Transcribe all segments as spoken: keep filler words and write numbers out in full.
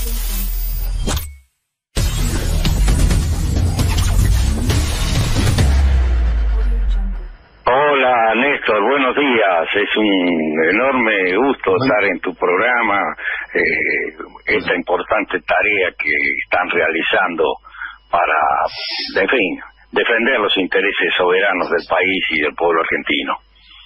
Hola Néstor, buenos días, es un enorme gusto estar en tu programa, eh, esta importante tarea que están realizando para, en fin, defender los intereses soberanos del país y del pueblo argentino.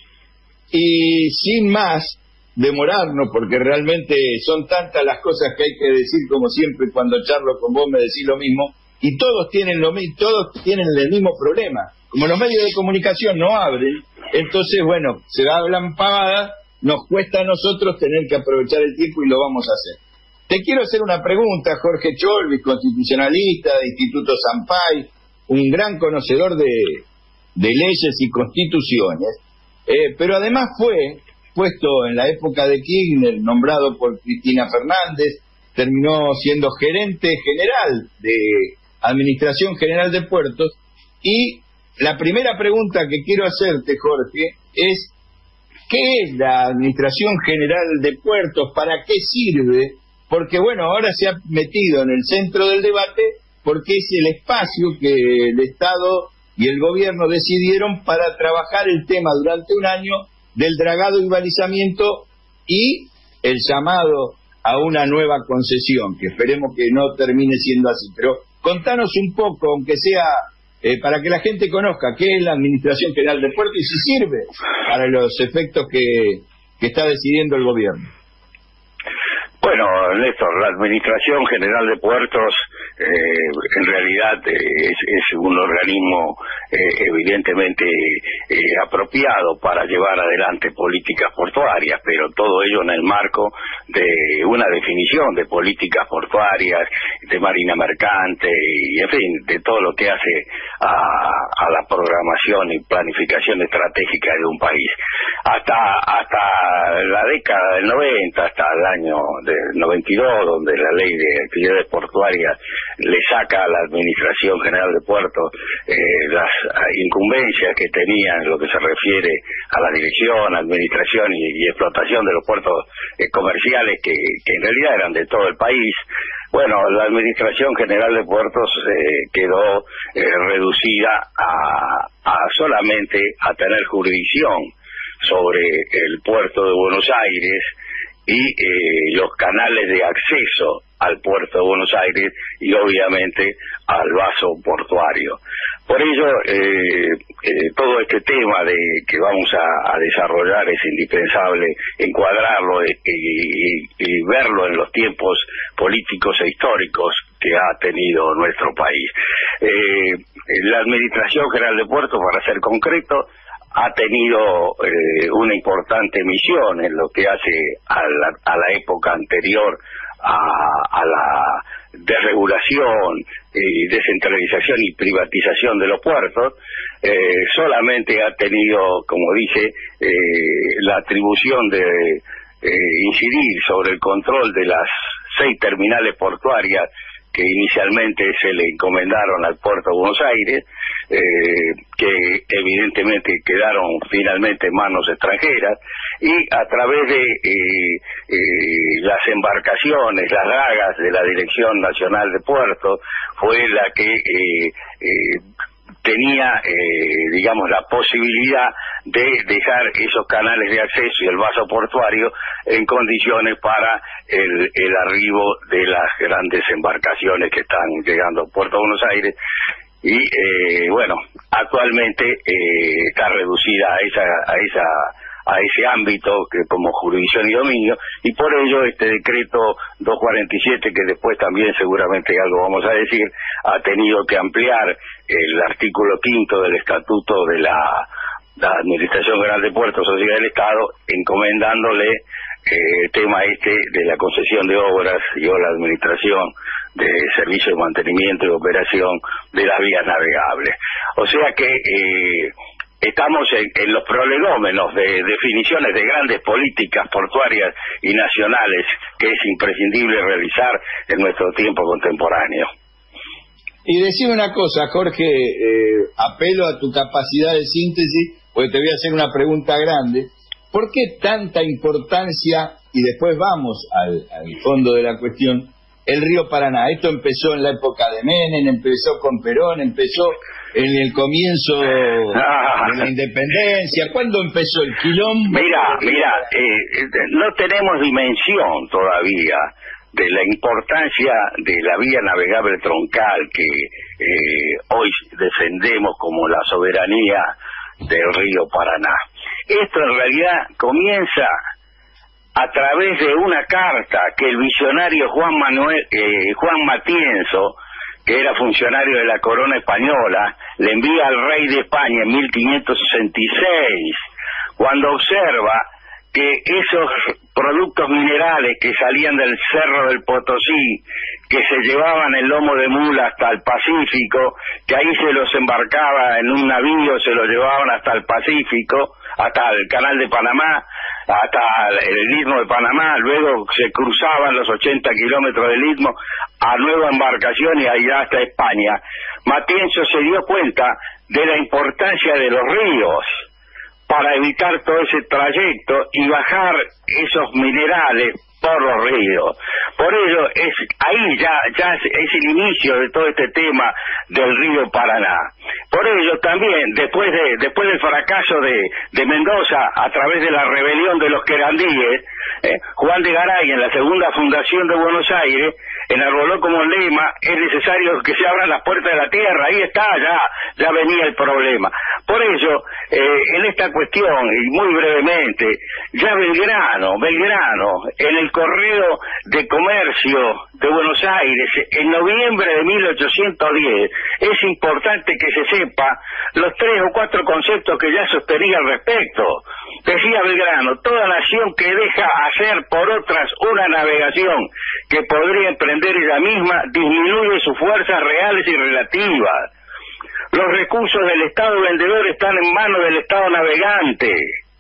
Y sin más demorarnos, porque realmente son tantas las cosas que hay que decir, como siempre cuando charlo con vos me decís lo mismo, y todos tienen lo mismo, todos tienen el mismo problema. Como los medios de comunicación no abren, entonces, bueno, se hablan pavadas, nos cuesta a nosotros tener que aprovechar el tiempo y lo vamos a hacer. Te quiero hacer una pregunta, Jorge Cholvis, constitucionalista de Instituto Sampay, un gran conocedor de, de leyes y constituciones, eh, pero además fue puesto en la época de Kirchner, nombrado por Cristina Fernández, terminó siendo gerente general de Administración General de Puertos, y la primera pregunta que quiero hacerte, Jorge, es ¿qué es la Administración General de Puertos? ¿Para qué sirve? Porque, bueno, ahora se ha metido en el centro del debate porque es el espacio que el Estado y el Gobierno decidieron para trabajar el tema durante un año del dragado y balizamiento y el llamado a una nueva concesión, que esperemos que no termine siendo así. Pero contanos un poco, aunque sea eh, para que la gente conozca qué es la Administración General de Puertos y si sirve para los efectos que, que está decidiendo el Gobierno. Bueno, Néstor, la Administración General de Puertos eh, en realidad eh, es, es un organismo eh, evidentemente eh, apropiado para llevar adelante políticas portuarias, pero todo ello en el marco de una definición de políticas portuarias, de marina mercante y, en fin, de todo lo que hace a, a la programación y planificación estratégica de un país. Hasta, hasta la década del noventa, hasta el año del noventa y dos, donde la ley de actividades portuarias le saca a la Administración General de Puertos eh, las incumbencias que tenía en lo que se refiere a la dirección, administración y, y explotación de los puertos eh, comerciales que, que en realidad eran de todo el país. Bueno, la Administración General de Puertos eh, quedó eh, reducida a, a solamente a tener jurisdicción sobre el puerto de Buenos Aires y eh, los canales de acceso al puerto de Buenos Aires y obviamente al vaso portuario. Por ello, eh, eh, todo este tema de que vamos a, a desarrollar es indispensable encuadrarlo y, y, y verlo en los tiempos políticos e históricos que ha tenido nuestro país. Eh, la Administración General de Puertos, para ser concreto, ha tenido eh, una importante misión en lo que hace a la, a la época anterior a, a la desregulación y descentralización y privatización de los puertos. Eh, solamente ha tenido, como dice, eh, la atribución de eh, incidir sobre el control de las seis terminales portuarias que inicialmente se le encomendaron al puerto de Buenos Aires, eh, que evidentemente quedaron finalmente en manos extranjeras, y a través de eh, eh, las embarcaciones, las dragas de la Dirección Nacional de Puertos, fue la que eh, eh, tenía, eh, digamos, la posibilidad de dejar esos canales de acceso y el vaso portuario en condiciones para el, el arribo de las grandes embarcaciones que están llegando a Puerto de Buenos Aires. Y eh, bueno, actualmente eh, está reducida a esa a esa a ese ámbito que como jurisdicción y dominio, y por ello este decreto doscientos cuarenta y siete, que después también seguramente algo vamos a decir, ha tenido que ampliar el artículo quinto del Estatuto de la, la Administración General de Puertos, Sociedad del Estado, encomendándole eh, el tema este de la concesión de obras y o la administración de servicios de mantenimiento y operación de las vías navegables. O sea que eh, estamos en, en los prolegómenos de definiciones de grandes políticas portuarias y nacionales que es imprescindible realizar en nuestro tiempo contemporáneo. Y decime una cosa, Jorge, eh, apelo a tu capacidad de síntesis, porque te voy a hacer una pregunta grande. ¿Por qué tanta importancia, y después vamos al, al fondo de la cuestión, el río Paraná. Esto empezó en la época de Menem, empezó con Perón, empezó en el comienzo ah. de la independencia. ¿Cuándo empezó el quilombo? Mira, mira, eh, no tenemos dimensión todavía de la importancia de la vía navegable troncal que eh, hoy defendemos como la soberanía del río Paraná. Esto en realidad comienza a través de una carta que el visionario Juan Manuel eh, Juan Matienzo, que era funcionario de la corona española, le envía al rey de España en mil quinientos sesenta y seis, cuando observa que esos productos minerales que salían del Cerro del Potosí, que se llevaban el lomo de mula hasta el Pacífico, que ahí se los embarcaba en un navío, se los llevaban hasta el Pacífico, hasta el Canal de Panamá, hasta el Istmo de Panamá, luego se cruzaban los ochenta kilómetros del Istmo a nueva embarcación y allá hasta España. Matienzo se dio cuenta de la importancia de los ríos para evitar todo ese trayecto y bajar esos minerales por los ríos. Por ello, es ahí ya, ya es, es el inicio de todo este tema del río Paraná. Por ello también, después de después del fracaso de, de Mendoza a través de la rebelión de los querandíes, eh, Juan de Garay en la segunda fundación de Buenos Aires enarboló como lema: es necesario que se abran las puertas de la tierra. Ahí está, ya, ya venía el problema. Por ello, eh, en esta cuestión, y muy brevemente, ya Belgrano, Belgrano, en el Correo de Comercio de Buenos Aires, en noviembre de mil ochocientos diez, es importante que se sepa los tres o cuatro conceptos que ya sostenía al respecto. Decía Belgrano: toda nación que deja hacer por otras una navegación que podría emprender ella misma, disminuye sus fuerzas reales y relativas. Los recursos del Estado vendedor están en manos del Estado navegante.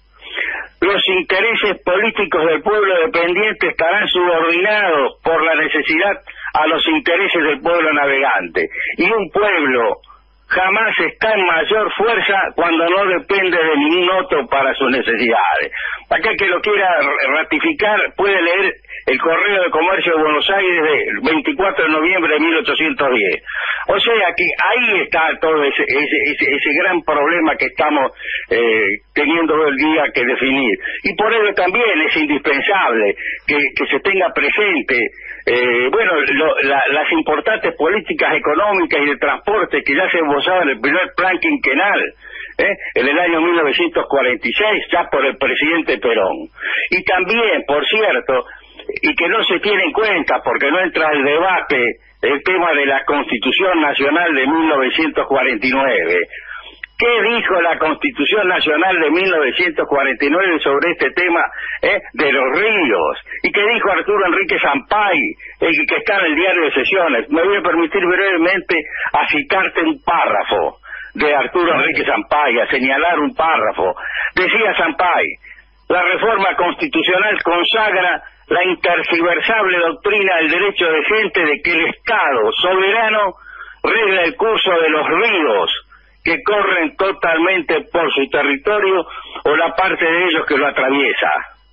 Los intereses políticos del pueblo dependiente estarán subordinados por la necesidad a los intereses del pueblo navegante. Y un pueblo jamás está en mayor fuerza cuando no depende de ningún otro para sus necesidades. Aquel que lo quiera ratificar puede leer el Correo de Comercio de Buenos Aires del veinticuatro de noviembre de mil ochocientos diez. O sea que ahí está todo ese, ese, ese, ese gran problema que estamos eh, teniendo hoy día que definir. Y por ello también es indispensable que, que se tenga presente eh, bueno, lo, la, las importantes políticas económicas y de transporte que ya se esbozaban en el primer plan quinquenal, ¿eh? en el año mil novecientos cuarenta y seis, ya por el presidente Perón. Y también, por cierto, y que no se tiene en cuenta porque no entra al debate, el tema de la Constitución Nacional de mil novecientos cuarenta y nueve. ¿Qué dijo la Constitución Nacional de mil novecientos cuarenta y nueve sobre este tema eh, de los ríos? ¿Y qué dijo Arturo Enrique Sampay, el que está en el diario de sesiones? Me voy a permitir brevemente a citarte un párrafo de Arturo Enrique Sampay, a señalar un párrafo. Decía Sampay: la reforma constitucional consagra la interciversable doctrina del derecho decente de que el Estado soberano regla el curso de los ríos que corren totalmente por su territorio o la parte de ellos que lo atraviesa.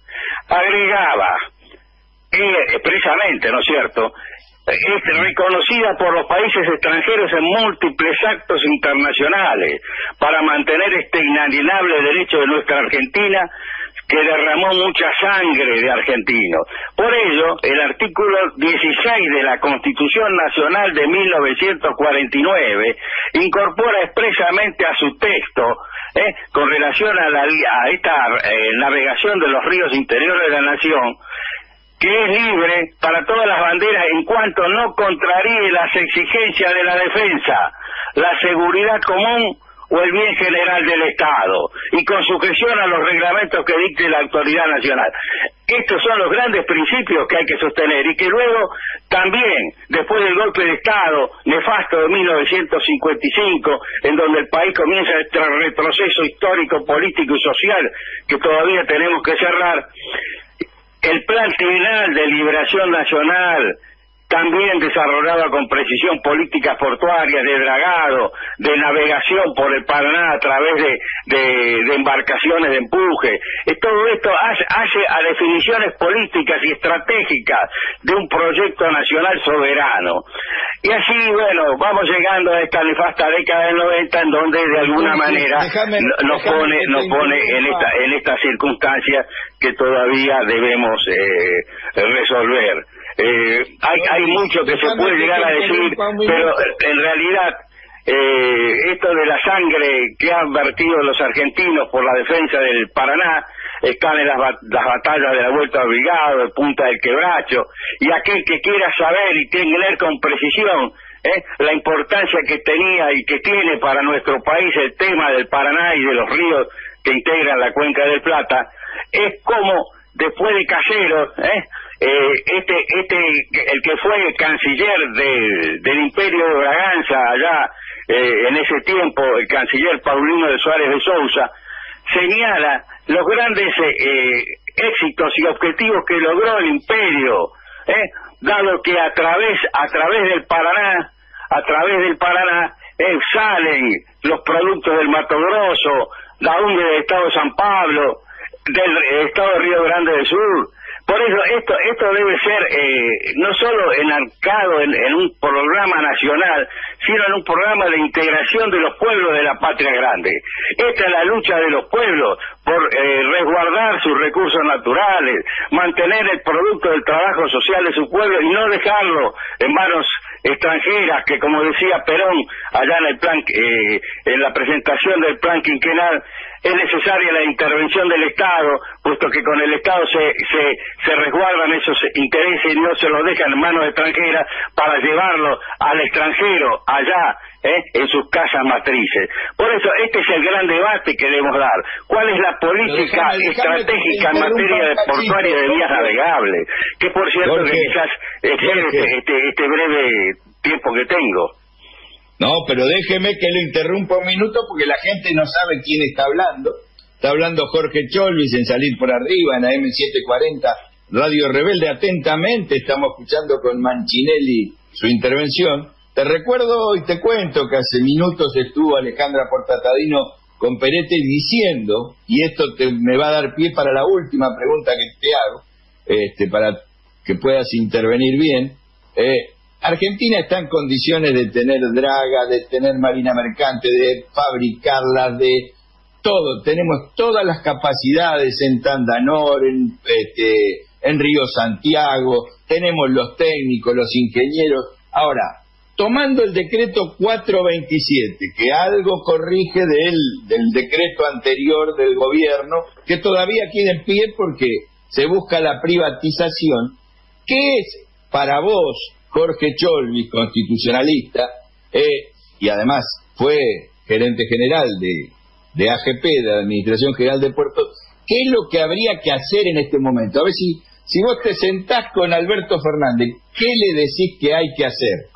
Agregaba, eh, expresamente, ¿no es cierto?, es reconocida por los países extranjeros en múltiples actos internacionales para mantener este inalienable derecho de nuestra Argentina, que derramó mucha sangre de argentinos. Por ello, el artículo dieciséis de la Constitución Nacional de mil novecientos cuarenta y nueve incorpora expresamente a su texto, eh, con relación a, la, a esta eh, navegación de los ríos interiores de la nación, que es libre para todas las banderas en cuanto no contraríe las exigencias de la defensa, la seguridad común o el bien general del Estado, y con sujeción a los reglamentos que dicte la autoridad nacional. Estos son los grandes principios que hay que sostener, y que luego también, después del golpe de Estado nefasto de mil novecientos cincuenta y cinco, en donde el país comienza este retroceso histórico, político y social que todavía tenemos que cerrar, el Plan Trienal de Liberación Nacional también desarrollaba con precisión políticas portuarias de dragado, de navegación por el Paraná a través de, de, de embarcaciones de empuje. Eh, todo esto hace, hace a definiciones políticas y estratégicas de un proyecto nacional soberano. Y así, bueno, vamos llegando a esta nefasta década del noventa, en donde de alguna manera déjame, nos déjame pone, nos pone en esta, en estas circunstancias que todavía debemos eh, resolver. Eh, hay, hay mucho que se puede llegar a decir, pero en realidad eh, esto de la sangre que han vertido los argentinos por la defensa del Paraná están en las, las batallas de la Vuelta al Brigado, de Punta del Quebracho, y aquel que quiera saber y tener con precisión ¿eh? la importancia que tenía y que tiene para nuestro país el tema del Paraná y de los ríos que integran la Cuenca del Plata, es como después de Caseros, ¿eh? Eh, este, este, el que fue canciller de, del Imperio de Braganza allá eh, en ese tiempo, el canciller Paulino de Suárez de Sousa, señala los grandes eh, éxitos y objetivos que logró el imperio, ¿eh? dado que a través, a través del Paraná, a través del Paraná eh, salen los productos del Mato Grosso, la U N E del Estado de San Pablo, del Estado de Río Grande del Sur. Por eso esto esto debe ser eh, no solo enarcado en, en un programa nacional, sino en un programa de integración de los pueblos de la patria grande. Esta es la lucha de los pueblos por eh, resguardar sus recursos naturales, mantener el producto del trabajo social de su pueblo y no dejarlo en manos extranjeras, que como decía Perón allá en el plan eh, en la presentación del plan quinquenal, es necesaria la intervención del Estado, puesto que con el Estado se, se, se resguardan esos intereses y no se los dejan en manos extranjeras para llevarlo al extranjero, allá, ¿eh? en sus casas matrices. Por eso, este es el gran debate que debemos dar. ¿Cuál es la política déjame, déjame estratégica en materia de portuaria y de vías navegables? Que por cierto, Jorge, que quizás excede este, este, este breve tiempo que tengo. No, pero déjeme que lo interrumpa un minuto porque la gente no sabe quién está hablando. Está hablando Jorge Cholvis en Salir por Arriba, en A M setecientos cuarenta, Radio Rebelde. Atentamente estamos escuchando con Manchinelli su intervención. Te recuerdo y te cuento que hace minutos estuvo Alejandra Portatadino con Peretti diciendo, y esto te, me va a dar pie para la última pregunta que te hago, este, para que puedas intervenir bien. Eh, Argentina está en condiciones de tener draga, de tener marina mercante, de fabricarla, de todo. Tenemos todas las capacidades en Tandanor, en, este, en Río Santiago, tenemos los técnicos, los ingenieros. Ahora, tomando el decreto cuatrocientos veintisiete, que algo corrige del, del decreto anterior del gobierno, que todavía queda en pie porque se busca la privatización, ¿qué es para vos, Jorge Cholvis, constitucionalista, eh, y además fue gerente general de, de A G P, de la Administración General de Puertos, qué es lo que habría que hacer en este momento? A ver si, si vos te sentás con Alberto Fernández, ¿qué le decís que hay que hacer?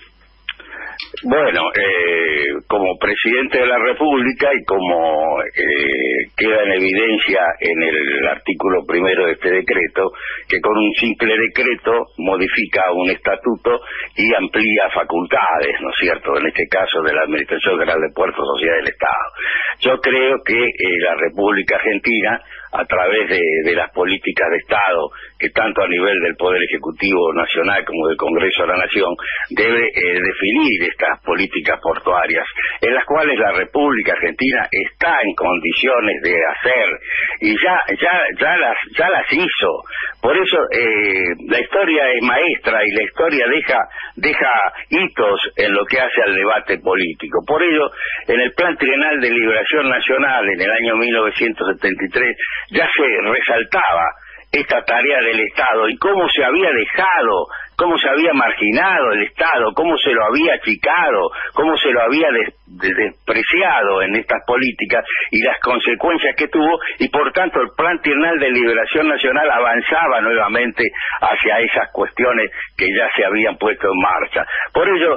Bueno, eh, como presidente de la República y como eh, queda en evidencia en el artículo primero de este decreto, que con un simple decreto modifica un estatuto y amplía facultades, ¿no es cierto?, en este caso de la Administración General de Puertos, Sociedad del Estado. Yo creo que eh, la República Argentina, a través de, de las políticas de Estado, que tanto a nivel del Poder Ejecutivo Nacional como del Congreso de la Nación, debe eh, definir estas políticas portuarias, en las cuales la República Argentina está en condiciones de hacer, y ya ya ya las ya las hizo. Por eso eh, la historia es maestra y la historia deja deja hitos en lo que hace al debate político. Por ello, en el Plan Trienal de Liberación Nacional, en el año mil novecientos setenta y tres, ya se resaltaba esta tarea del Estado y cómo se había dejado, cómo se había marginado el Estado, cómo se lo había achicado, cómo se lo había des, des, despreciado en estas políticas y las consecuencias que tuvo, y por tanto el Plan Trienal de Liberación Nacional avanzaba nuevamente hacia esas cuestiones que ya se habían puesto en marcha. Por ello,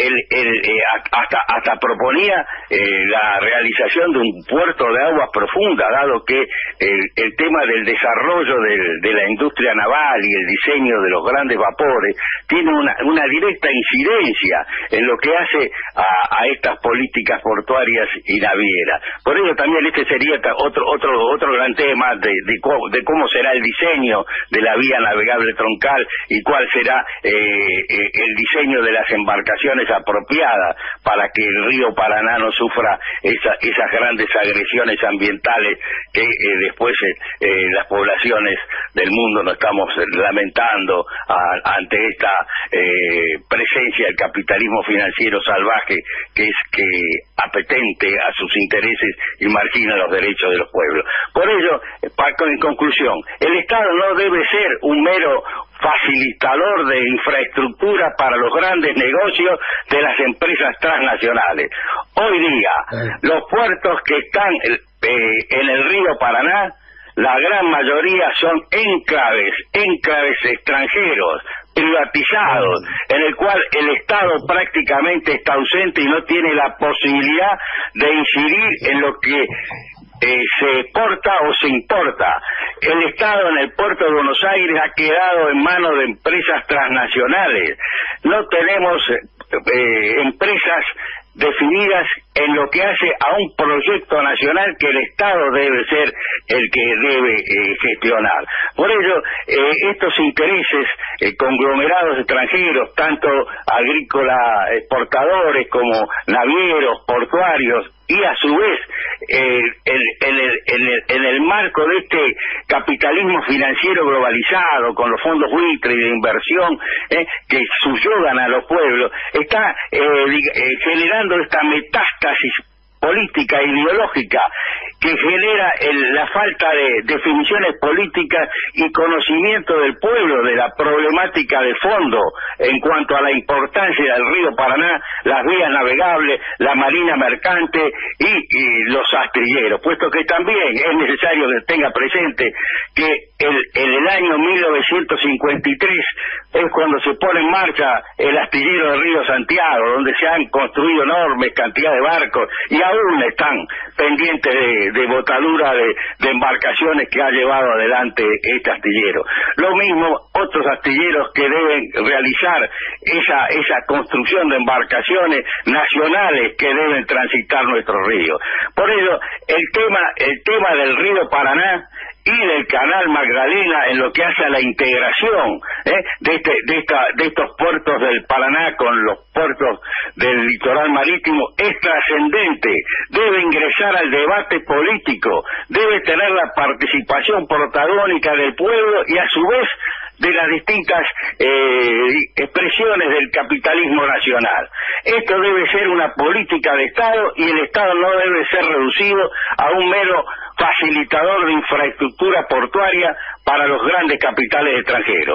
el, el, eh, hasta hasta proponía eh, la realización de un puerto de aguas profundas, dado que el, el tema del desarrollo del, de la industria naval y el diseño de los grandes vapores tiene una, una directa incidencia en lo que hace a, a estas políticas portuarias y navieras. Por ello también este sería otro otro otro gran tema de, de, cómo, de cómo será el diseño de la vía navegable troncal y cuál será eh, eh, el diseño de las embarcaciones apropiadas para que el río Paraná no sufra esa, esas grandes agresiones ambientales que eh, después eh, eh, las poblaciones del mundo nos estamos lamentando a, ante esta eh, presencia del capitalismo financiero salvaje que es que apetente a sus intereses y margina los derechos de los pueblos. Por ello, en conclusión, el Estado no debe ser un mero facilitador de infraestructura para los grandes negocios de las empresas transnacionales. Hoy día, los puertos que están eh, en el río Paraná, la gran mayoría son enclaves, enclaves extranjeros, privatizados, en el cual el Estado prácticamente está ausente y no tiene la posibilidad de incidir en lo que eh, se exporta o se importa. El Estado en el puerto de Buenos Aires ha quedado en manos de empresas transnacionales. No tenemos eh, empresas definidas en lo que hace a un proyecto nacional que el Estado debe ser el que debe eh, gestionar. Por ello, eh, estos intereses eh, conglomerados extranjeros, tanto agrícola exportadores como navieros, portuarios, y a su vez, eh, en, en, el, en, el, en el marco de este capitalismo financiero globalizado, con los fondos buitre y de inversión eh, que subyugan a los pueblos, está eh, eh, generando esta metástasis política e ideológica que genera el, la falta de definiciones políticas y conocimiento del pueblo de la problemática de fondo en cuanto a la importancia del río Paraná, las vías navegables, la marina mercante y, y los astrilleros, puesto que también es necesario que tenga presente que el, en el año mil novecientos cincuenta y tres es cuando se pone en marcha el astillero de Río Santiago, donde se han construido enormes cantidades de barcos y aún están pendientes de, de botadura de, de embarcaciones que ha llevado adelante este astillero. Lo mismo otros astilleros que deben realizar esa, esa construcción de embarcaciones nacionales que deben transitar nuestro río. Por ello, el tema, el tema del río Paraná y del canal Magdalena en lo que hace a la integración ¿eh? de, este, de, esta, de estos puertos del Paraná con los puertos del litoral marítimo es trascendente, debe ingresar al debate político, debe tener la participación protagónica del pueblo y a su vez de las distintas eh, expresiones del capitalismo nacional. Esto debe ser una política de Estado y el Estado no debe ser reducido a un mero facilitador de infraestructura portuaria para los grandes capitales extranjeros.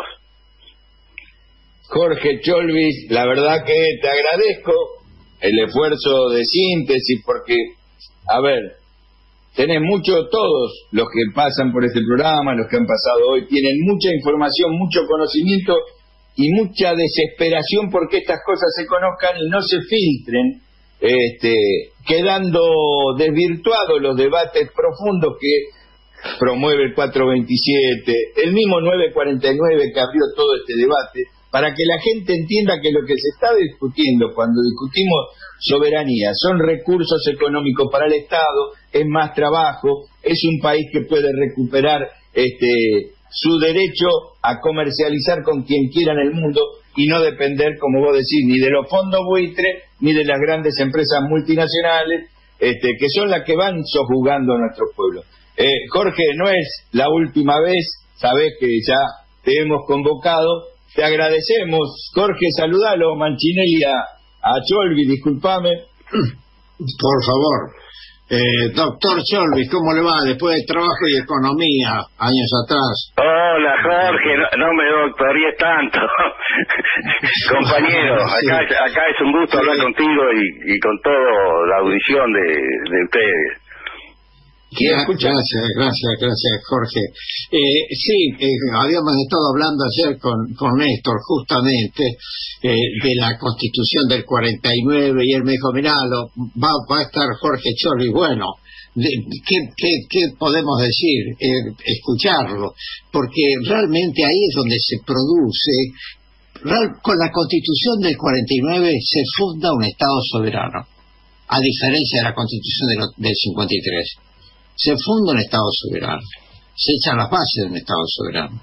Jorge Cholvis, la verdad que te agradezco el esfuerzo de síntesis porque, a ver, tenés mucho, todos los que pasan por este programa, los que han pasado hoy, tienen mucha información, mucho conocimiento y mucha desesperación porque estas cosas se conozcan y no se filtren, este, quedando desvirtuados los debates profundos que promueve el cuatrocientos veintisiete, el mismo novecientos cuarenta y nueve que abrió todo este debate, para que la gente entienda que lo que se está discutiendo cuando discutimos soberanía son recursos económicos para el Estado, es más trabajo, es un país que puede recuperar este su derecho a comercializar con quien quiera en el mundo y no depender, como vos decís, ni de los fondos buitres ni de las grandes empresas multinacionales este, que son las que van sojugando a nuestro pueblo. Eh, Jorge, no es la última vez, sabés que ya te hemos convocado, te agradecemos. Jorge, saludalo, Manchinelli, a, a Cholvis, disculpame. Por favor. Eh, doctor Cholvis, ¿cómo le va después de trabajo y economía años atrás? Hola Jorge, no, no me doctoríes tanto. Compañero, acá, acá es un gusto hablar contigo y, y con toda la audición de, de ustedes. Gracias, gracias, gracias, Jorge. Eh, sí, eh, habíamos estado hablando ayer con, con Néstor justamente eh, de la Constitución del cuarenta y nueve y él me dijo, mirá, lo, va, va a estar Jorge Chorley. Bueno, de, ¿qué, qué, ¿qué podemos decir? Eh, escucharlo, porque realmente ahí es donde se produce, real, con la Constitución del cuarenta y nueve se funda un Estado soberano, a diferencia de la Constitución del, del cincuenta y tres. Se funda un Estado soberano, se echan las bases de un Estado soberano.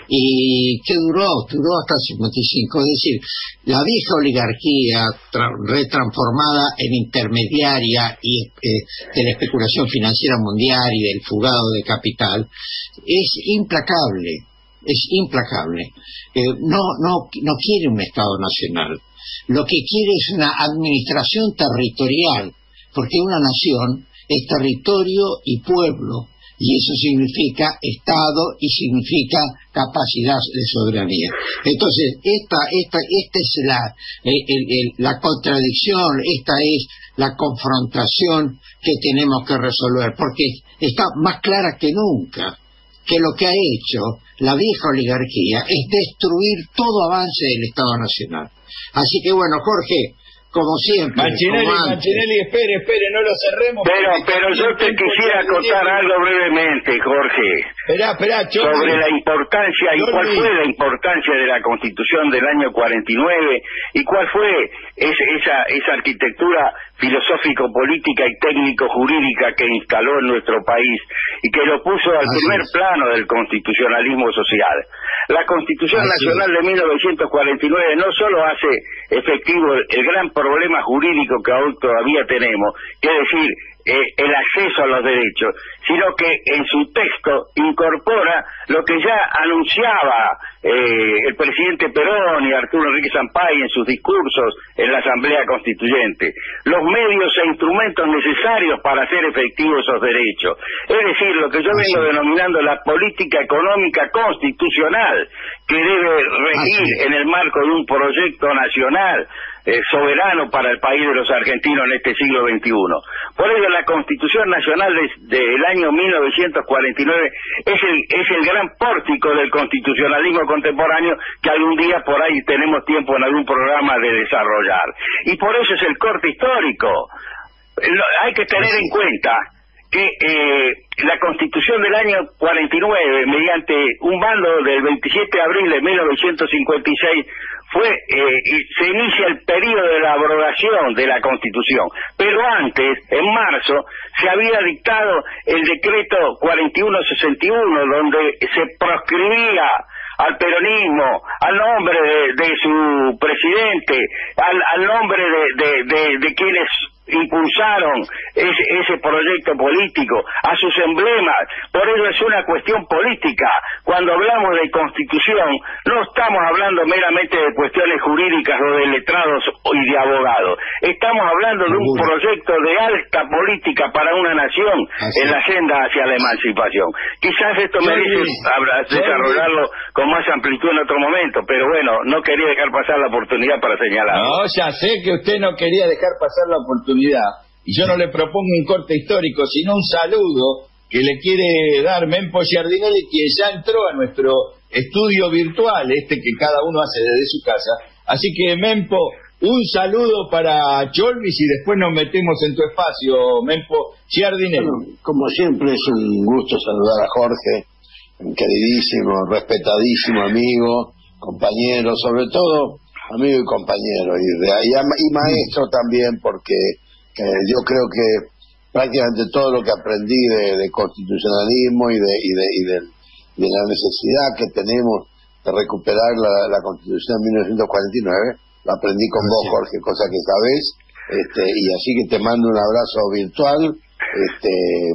¿Y qué duró? Duró hasta el cincuenta y cinco, es decir, la vieja oligarquía retransformada en intermediaria y eh, de la especulación financiera mundial y del fugado de capital es implacable, es implacable. Eh, no, no, no quiere un Estado nacional, lo que quiere es una administración territorial, porque una nación es territorio y pueblo, y eso significa Estado y significa capacidad de soberanía. Entonces, esta esta esta es la, el, el, la contradicción, esta es la confrontación que tenemos que resolver, porque está más clara que nunca que lo que ha hecho la vieja oligarquía es destruir todo avance del Estado Nacional. Así que bueno, Jorge, como siempre. Mancinelli, como Mancinelli, espere, espere, no lo cerremos. Pero, pero yo te quisiera contar algo brevemente, Jorge. Esperá, esperá, Chorley. Sobre la importancia y Chorley. cuál fue la importancia de la Constitución del año cuarenta y nueve y cuál fue ese, esa, esa arquitectura filosófico-política y técnico-jurídica que instaló en nuestro país y que lo puso al Así primer es. plano del constitucionalismo social. La Constitución Así Nacional es. de mil novecientos cuarenta y nueve no solo hace efectivo el, el gran problema jurídico que aún todavía tenemos, que es decir, eh, el acceso a los derechos, sino que en su texto incorpora lo que ya anunciaba eh, el presidente Perón y Arturo Enrique Sampay en sus discursos en la Asamblea Constituyente, los medios e instrumentos necesarios para hacer efectivos esos derechos. Es decir, lo que yo vengo denominando la política económica constitucional, que debe regir en el marco de un proyecto nacional eh, soberano para el país de los argentinos en este siglo veintiuno. Por ello, la Constitución Nacional de, del año mil novecientos cuarenta y nueve es el, es el gran pórtico del constitucionalismo contemporáneo que algún día por ahí tenemos tiempo en algún programa de desarrollar. Y por eso es el corte histórico. Lo, hay que tener en cuenta que eh, la Constitución del año cuarenta y nueve, mediante un bando del veintisiete de abril de mil novecientos cincuenta y seis, fue eh, se inicia el periodo de la abrogación de la Constitución. Pero antes, en marzo, se había dictado el decreto cuarenta y uno sesenta y uno, donde se proscribía al peronismo, al nombre de, de su presidente, al, al nombre de, de, de, de quienes impulsaron ese, ese proyecto político, a sus emblemas. Por ello es una cuestión política. Cuando hablamos de Constitución, no estamos hablando meramente de cuestiones jurídicas o de letrados y de abogados. Estamos hablando de un proyecto de alta política para una nación en la senda hacia la emancipación. Quizás esto merece desarrollarlo con más amplitud en otro momento, pero bueno, no quería dejar pasar la oportunidad para señalarlo. No, ya sé que usted no quería dejar pasar la oportunidad. Y yo no le propongo un corte histórico, sino un saludo que le quiere dar Mempo Giardinelli, quien ya entró a nuestro estudio virtual, este que cada uno hace desde su casa. Así que, Mempo, un saludo para Cholvis y después nos metemos en tu espacio, Mempo Giardinelli. Bueno, como siempre es un gusto saludar a Jorge, un queridísimo, respetadísimo amigo, compañero, sobre todo amigo y compañero, y, de, y, y maestro también, porque eh, yo creo que prácticamente todo lo que aprendí de, de constitucionalismo y de, y, de, y, de, y de la necesidad que tenemos de recuperar la, la Constitución de mil novecientos cuarenta y nueve, lo aprendí con vos, Jorge, cosa que sabés, este, y así que te mando un abrazo virtual, este,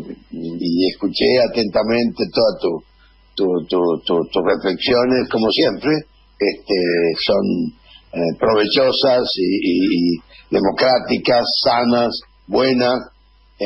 y escuché atentamente todas tu, tu, tu, tu, tus reflexiones, como siempre, este, son eh, provechosas y, y, y democráticas, sanas, buenas,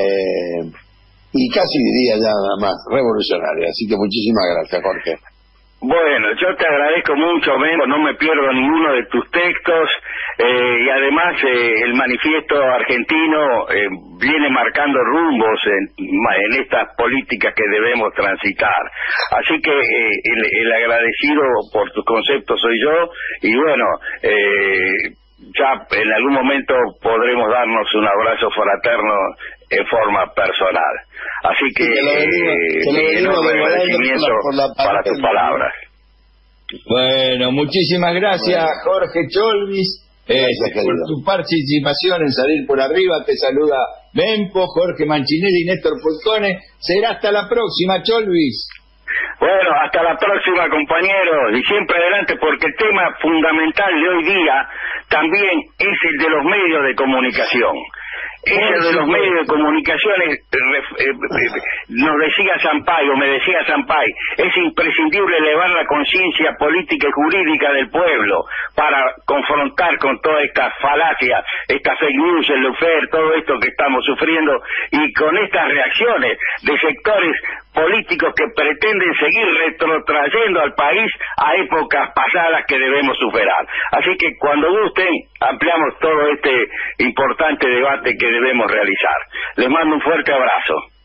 eh, y casi diría ya nada más revolucionarias. Así que muchísimas gracias, Jorge. Bueno, yo te agradezco mucho, Memo, no me pierdo ninguno de tus textos, eh, y además eh, el manifiesto argentino eh, viene marcando rumbos en, en estas políticas que debemos transitar. Así que eh, el, el agradecido por tus conceptos soy yo, y bueno, eh, ya en algún momento podremos darnos un abrazo fraterno en forma personal. Así que sí, mi enorme agradecimiento para tus palabras. Bueno, muchísimas gracias, Jorge Cholvis, eh, por tu participación en Salir por Arriba. Te saluda Mempo, Jorge Manchinelli y Néstor Fulcone. Será hasta la próxima, Cholvis. Bueno, hasta la próxima, compañeros, y siempre adelante, porque el tema fundamental de hoy día también es el de los medios de comunicación. Ese de los medios de comunicación, es, eh, eh, nos decía Sampaio, me decía Sampaio, es imprescindible elevar la conciencia política y jurídica del pueblo para confrontar con todas estas falacias, estas fake news, el lawfare, todo esto que estamos sufriendo, y con estas reacciones de sectores políticos que pretenden seguir retrotrayendo al país a épocas pasadas que debemos superar. Así que cuando gusten, ampliamos todo este importante debate que debemos realizar. Les mando un fuerte abrazo.